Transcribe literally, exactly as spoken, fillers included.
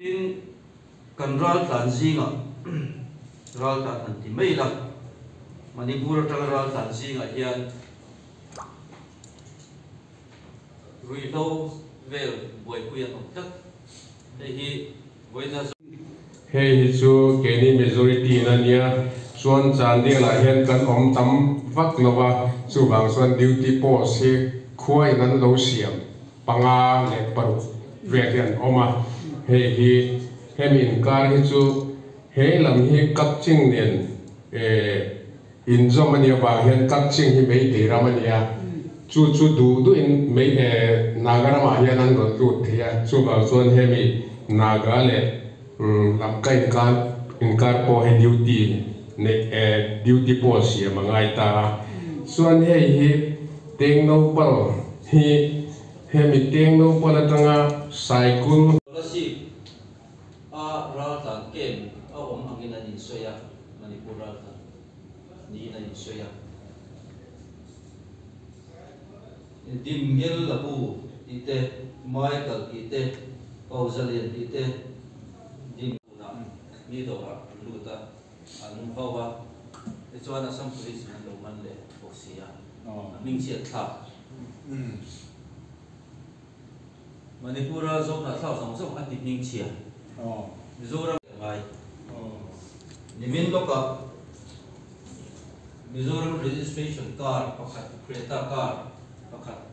tin kan ral tan zinga ral tan an ti mai la Manipur tang ral tan zinga hian ruilo vel boi kuya tok tak de hi voina hei chu keni majority nania chuan chanding la hian kan om tam vak lova chu wang chuan duty post hi khuai nan lo siam panga le paru vekian oma hei hi hemin kar hi chu he lam hi kapching nen e inzom ania ba hian kapching hi mei de ramania chu chu du du in mei e nagarama hian an ro tu thia chu wang chuan hemi naga le làm cái can in car po he duty ne duty post ya mangai ta suan he hi teng no pal hi he mi teng no pal tanga cycle lasi a ral tan kem a om angin an soya Manipur ral tan ni na soya dimgel labu ite michael ite kauzalian ite ni do ra luta an bawa e chuan asam police man lo man le boxia ming chia tha Manipura zo na thao song song an ti ming chia Mizoram ngai nimin loka Mizoram registration card pakhat creator card pakhat